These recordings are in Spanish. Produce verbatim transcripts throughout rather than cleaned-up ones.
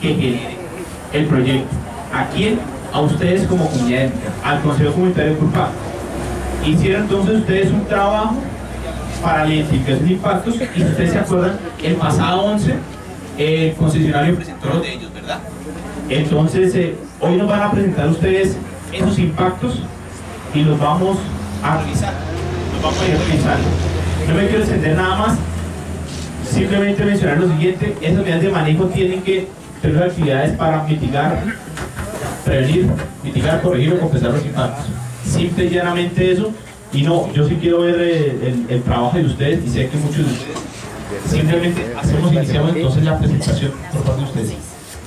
que genere el proyecto. ¿A quién? A ustedes como comunidad étnica, al Consejo Comunitario Curpá. Hicieron entonces ustedes un trabajo para la identificación de impactos, y si ustedes se acuerdan, el pasado once el concesionario presentó los de ellos, ¿verdad? Entonces eh, hoy nos van a presentar ustedes esos impactos y los vamos a revisar, los vamos a ir revisando. No me quiero extender nada más, simplemente mencionar lo siguiente: esas medidas de manejo tienen que tener actividades para mitigar, prevenir, mitigar, corregir o compensar los impactos. Simple y llanamente eso. Y no, yo sí quiero ver eh, el, el trabajo de ustedes, y sé que muchos de ustedes simplemente hacemos, iniciamos entonces la presentación por parte de ustedes.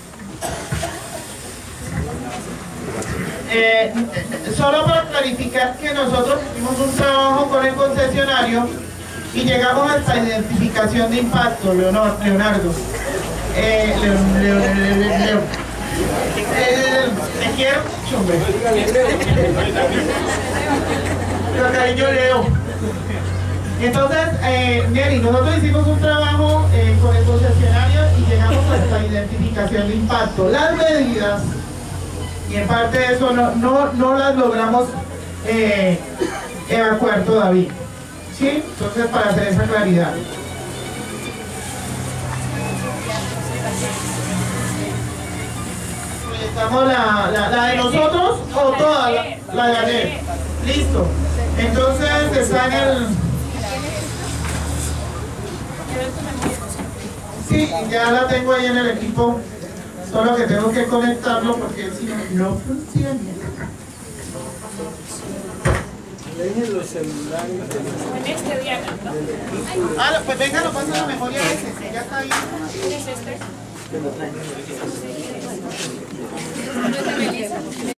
Eh, solo para clarificar que nosotros hicimos un trabajo con el concesionario y llegamos hasta la identificación de impacto, Leonor, Leonardo. Eh, Leo, Leo, Leo, Leo, Leo. Eh, te quiero mucho, hombre. Pero cariño, Leo. Entonces, eh, Nelly, nosotros hicimos un trabajo eh, con el concesionario y llegamos hasta la identificación de impacto. Las medidas, y en parte de eso no, no, no las logramos eh, evacuar todavía. ¿Sí? Entonces, para hacer esa claridad. ¿Proyectamos la, la, la de nosotros o toda la, la de Anel? Listo. Entonces está en el... Sí, ya la tengo ahí en el equipo. Solo que tengo que conectarlo porque si no, no funciona. Dejen los celulares. En este día, ¿no? Ah, pues venga, lo paso a la memoria ese. Ya está ahí. ¿Es este? Que lo traigan.